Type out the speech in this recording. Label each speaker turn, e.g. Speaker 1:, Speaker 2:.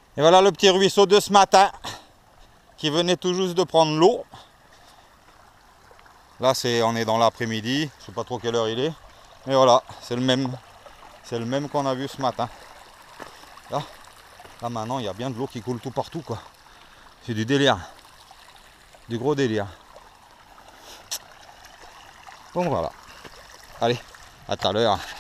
Speaker 1: Et voilà le petit ruisseau de ce matin qui venait tout juste de prendre l'eau. Là on est dans l'après-midi, je sais pas trop quelle heure il est. Mais voilà, c'est le même qu'on a vu ce matin. Là maintenant il y a bien de l'eau qui coule tout partout quoi. C'est du délire. Du gros délire. Bon voilà. Allez, à tout à l'heure.